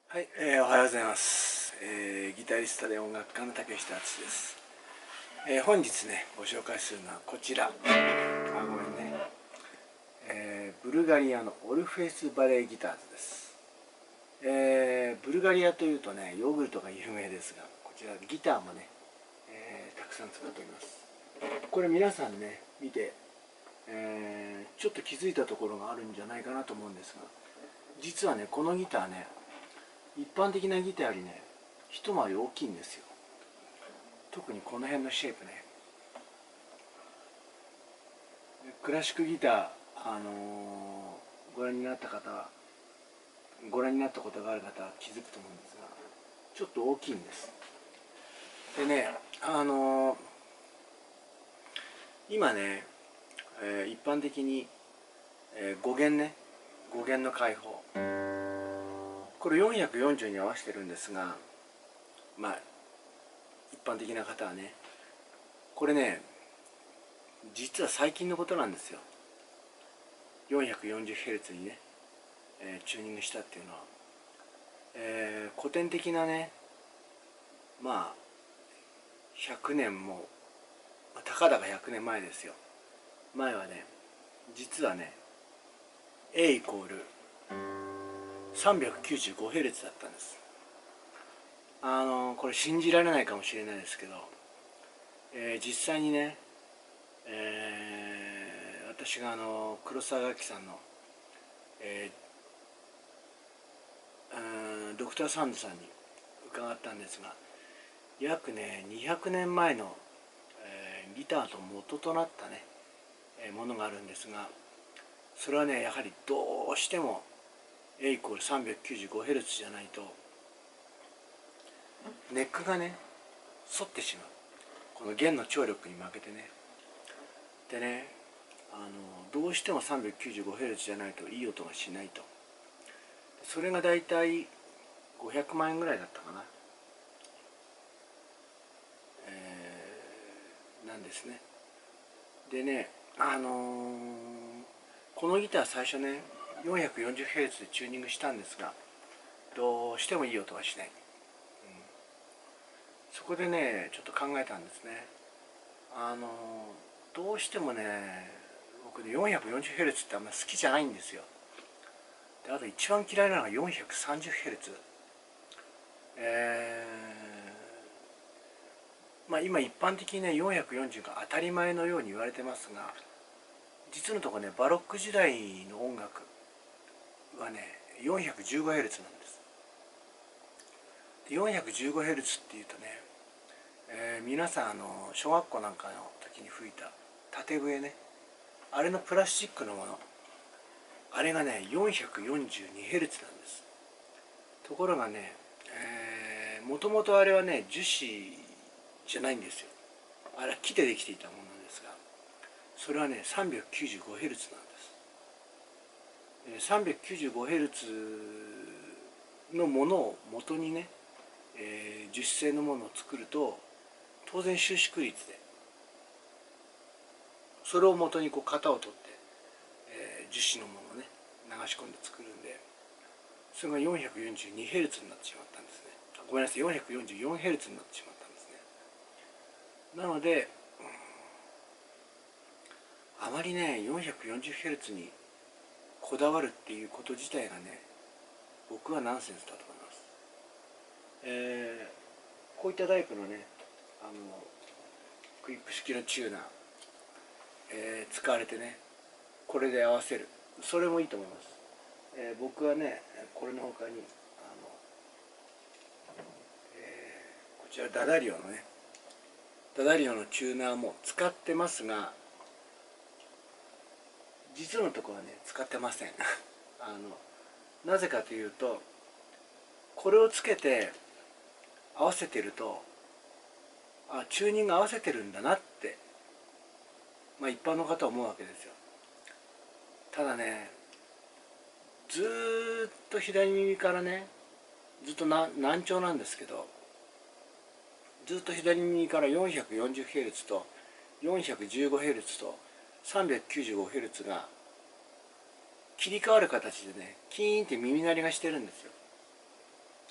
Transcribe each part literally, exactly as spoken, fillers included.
はい、えー、おはようございます、えー、ギタリストで音楽家の竹下敦です、えー、本日ねご紹介するのはこちら。あ、ごめんね、えー、ブルガリアのオルフェスバレーギターズです、えー、ブルガリアというとねヨーグルトが有名ですが、こちらギターもね、えー、たくさん使っております。これ皆さんね見て、えー、ちょっと気づいたところがあるんじゃないかなと思うんですが、実はねこのギターね一般的なギターよりね一回り大きいんですよ。特にこの辺のシェイプね。クラシックギター、あのー、ご覧になった方はご覧になったことがある方は気づくと思うんですが、ちょっと大きいんです。でね、あのー、今ね、えー、一般的に、えー、ご弦ねご弦の開放、これよんひゃくよんじゅうに合わせてるんですが、まあ一般的な方はねこれね実は最近のことなんですよ。 よんひゃくよんじゅうヘルツ にね、えー、チューニングしたっていうのは、えー、古典的なね、まあひゃくねんもたかだかひゃくねんまえですよ。前はね実はね A イコール さんびゃくきゅうじゅうごヘルツ だったんです。あのー、これ信じられないかもしれないですけど、えー、実際にね、えー、私があの黒沢楽器さんの、えー、ドクターサンドさんに伺ったんですが、約ねにひゃくねんまえの、えー、ギターと元となったね、えー、ものがあるんですが、それはねやはりどうしても A イコール さんびゃくきゅうじゅうごヘルツ じゃないとネックがね反ってしまう。この弦の張力に負けてね。でね、あのどうしても さんびゃくきゅうじゅうごヘルツ じゃないといい音がしないと。それがだいたいごひゃくまんえんぐらいだったかな、えー、なんですね。でね、あのー、このギター最初ね よんひゃくよんじゅうヘルツ でチューニングしたんですが、どうしてもいい音がしない、うん、そこでねちょっと考えたんですね。あのー、どうしてもね僕ね よんひゃくよんじゅうヘルツ ってあんま好きじゃないんですよ。であと一番嫌いなのが よんひゃくさんじゅうヘルツ。えー、まあ今一般的にねよんひゃくよんじゅうが当たり前のように言われてますが、実のところねバロック時代の音楽はね よんひゃくじゅうごヘルツ なんです。で よんひゃくじゅうごヘルツ っていうとね、えー、皆さんあの小学校なんかの時に吹いた縦笛ね、あれのプラスチックのもの、あれがね よんひゃくよんじゅうにヘルツ なんです。ところがね、えー、もともとあれはね樹脂じゃないんですよ。あれは木でできていたものですが、それはね さんびゃくきゅうじゅうごヘルツ なんです。さんびゃくきゅうじゅうごヘルツ のものを元にね、えー、樹脂製のものを作ると当然収縮率でそれを元にこう型を取って、えー、樹脂のものをね流し込んで作るんで、それが よんひゃくよんじゅうにヘルツ になってしまったんですね。ごめんなさい よんひゃくよんじゅうよんヘルツ になってしまったんですね。なので、うん、あまりね よんひゃくよんじゅうヘルツ にこだわるっていうこと自体がね僕はナンセンスだと思います。えー、こういったタイプのねあのクリップ式のチューナー、えー、使われてねこれで合わせる、それもいいと思います。えー、僕はねこれの他にあの、えー、こちらダダリオのねダダリオのチューナーも使ってますが、実のところはね使ってませんあのなぜかというと、これをつけて合わせてるとあチューニング合わせてるんだなって、まあ、一般の方は思うわけですよ。ただねずーっと左耳からねずっとな難聴なんですけど、ずっと左耳から よんひゃくよんじゅうヘルツ と よんひゃくじゅうごヘルツ と さんびゃくきゅうじゅうごヘルツ が切り替わる形でねキーンって耳鳴りがしてるんですよ。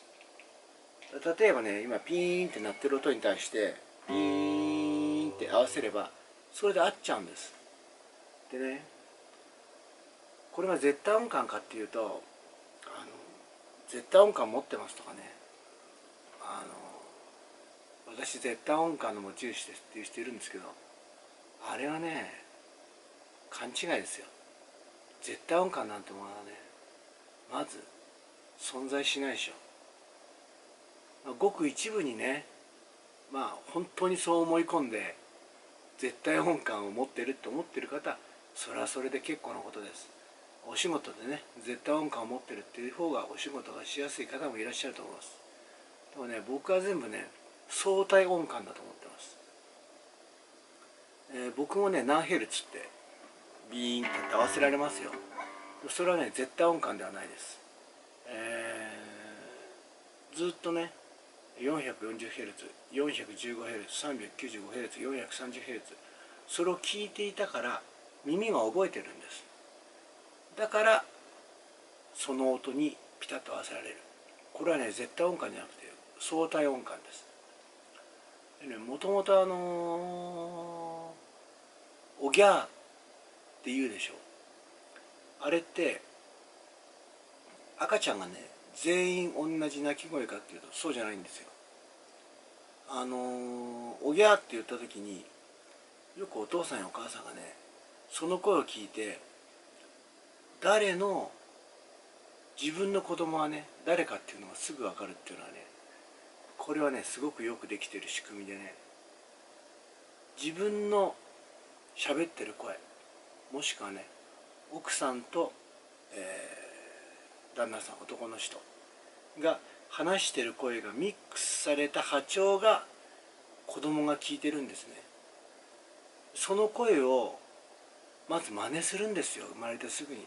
例えばね、今ピーンって鳴ってる音に対してピーンって合わせればそれで合っちゃうんです。でね、これが絶対音感かっていうと、あの絶対音感持ってますとかね、あの私絶対音感の持ち主ですっていう人いるんですけど、あれはね勘違いですよ。絶対音感なんてものはね、まず存在しないでしょ。まあ、ごく一部にね、まあ本当にそう思い込んで絶対音感を持ってるって思ってる方、それはそれで結構なことです。お仕事でね絶対音感を持ってるっていう方がお仕事がしやすい方もいらっしゃると思います。でもね、僕は全部ね相対音感だと思ってます。えー、僕もね何ヘルツってビーンって合わせられますよ。それはね絶対音感ではないです。えー、ずっとね よんひゃくよんじゅうヘルツ、よんひゃくじゅうごヘルツ、さんびゃくきゅうじゅうごヘルツ、よんひゃくさんじゅうヘルツ、それを聞いていたから耳が覚えてるんです。だからその音にピタッと合わせられる。これはね絶対音感じゃなくて相対音感です。でね、もともとあのー、おぎゃーって言うでしょ。あれって赤ちゃんがね全員同じ鳴き声かっていうとそうじゃないんですよ。あのー、おぎゃーって言った時によくお父さんやお母さんがねその声を聞いて、誰の自分の子供はね誰かっていうのがすぐ分かるっていうのはね、これはねすごくよくできてる仕組みでね、自分の喋ってる声、もしくはね奥さんと、えー旦那さん、男の人が話してる声がミックスされた波長が子供が聞いてるんですね。その声をまず真似するんですよ、生まれてすぐに。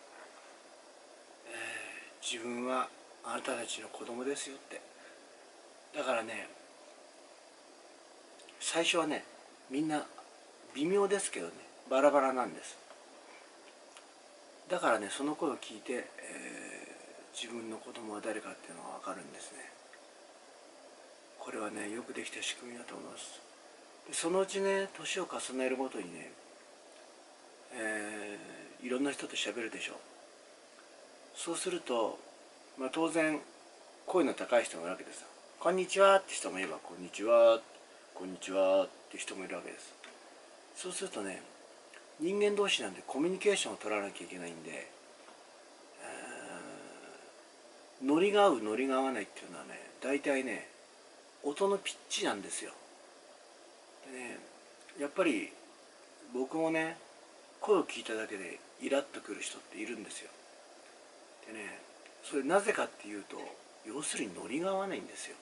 自分はあなたたちの子供ですよって。だからね、最初はねみんな微妙ですけどねバラバラなんです。だからねその声を聞いて、えー、自分の子供は誰かっていうのが分かるんですね。これはねよくできた仕組みだと思います。でそのうちね年を重ねるごとにね、えー、いろんな人と喋るでしょう。そうすると、まあ、当然声の高い人もいるわけですよ。こんにちはって人もいれば、こんにちはこんにちはって人もいるわけです。そうするとね、人間同士なんでコミュニケーションを取らなきゃいけないんで、ノリが合うノリが合わないっていうのはね大体ね音のピッチなんですよ。でね、やっぱり僕もね声を聞いただけでイラッとくる人っているんですよ。でね、それなぜかっていうと、要するにノリが合わないんですよ。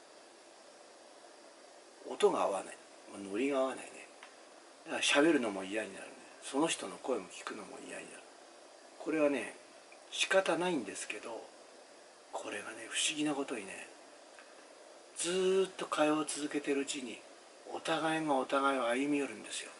音が合わない、ノリが合わないね。だから喋るのも嫌になるね。その人の声も聞くのも嫌になる。これはね仕方ないんですけど、これがね不思議なことにね、ずーっと会話を続けてるうちにお互いがお互いを歩み寄るんですよ。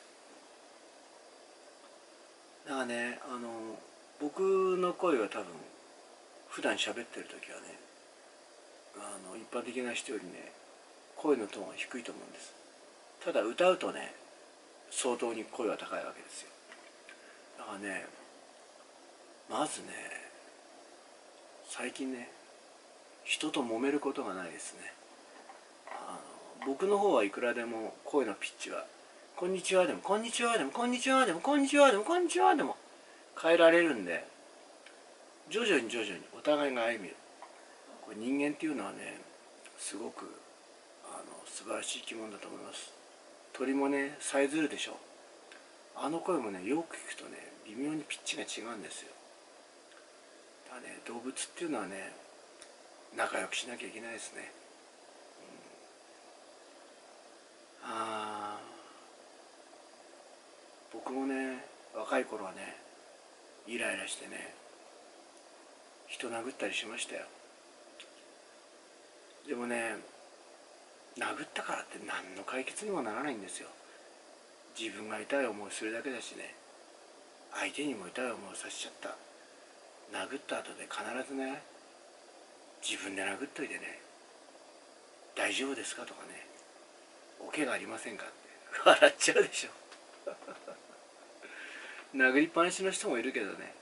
だからね、あの僕の声は多分普段喋ってる時はね、あの一般的な人よりね声のトーンが低いと思うんです。ただ歌うとね相当に声は高いわけですよ。だからね、まずね最近ね人と揉めることがないですね。あの僕の方はいくらでも声のピッチはこんにちはでもこんにちはでもこんにちはでもこんにちはでもこんにちはでも変えられるんで、徐々に徐々にお互いが歩みる。これ人間っていうのはねすごくあの素晴らしい生き物だと思います。鳥もねさえずるでしょ。あの声もねよく聞くとね微妙にピッチが違うんですよ。だからね動物っていうのはね仲良くしなきゃいけないですね。うん、あ僕もね若い頃はねイライラしてね人殴ったりしましたよ。でもね殴ったからって何の解決にもならないんですよ。自分が痛い思いするだけだしね、相手にも痛い思いをさせちゃった。殴った後で必ずね自分で殴っといてね、 大丈夫ですかとかね、お怪我ありませんかって笑っちゃうでしょ殴りっぱなしの人もいるけどね、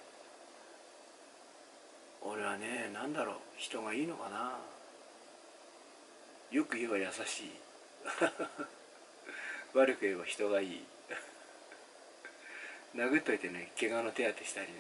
俺はね、なんだろう、人がいいのかな。よく言えば優しい悪く言えば人がいい殴っといてね、怪我の手当てしたりね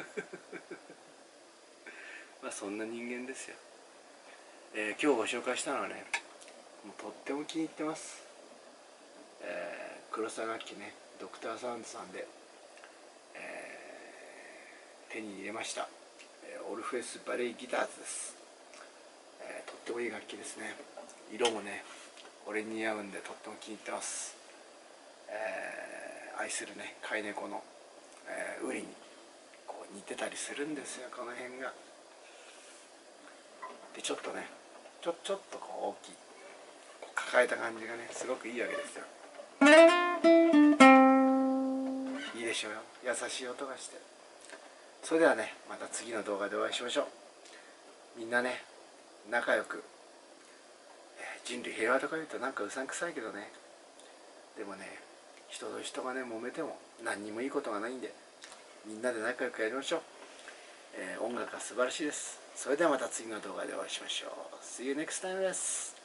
まあそんな人間ですよ。えー、今日ご紹介したのはね、もうとっても気に入ってます。えー、黒沢楽器ね、ドクターサウンドさんで、えー、手に入れました、えー、オルフェスバレエギターズです。えー、とってもいい楽器ですね。色もね、俺に似合うんでとっても気に入ってます。えー、愛するね飼い猫の、えー、ウリにこう似てたりするんですよ、この辺が。でちょっとね、ちょちょっとこう大きい、こう抱えた感じがね、すごくいいわけですよ。いいでしょうよ、優しい音がして。それではね、また次の動画でお会いしましょう。みんなね、仲良く、えー、人類平和とか言うとなんかうさんくさいけどね、でもね、人と人がね揉めても何にもいいことがないんで、みんなで仲良くやりましょう。えー、音楽は素晴らしいです。それではまた次の動画でお会いしましょう。See you next time です。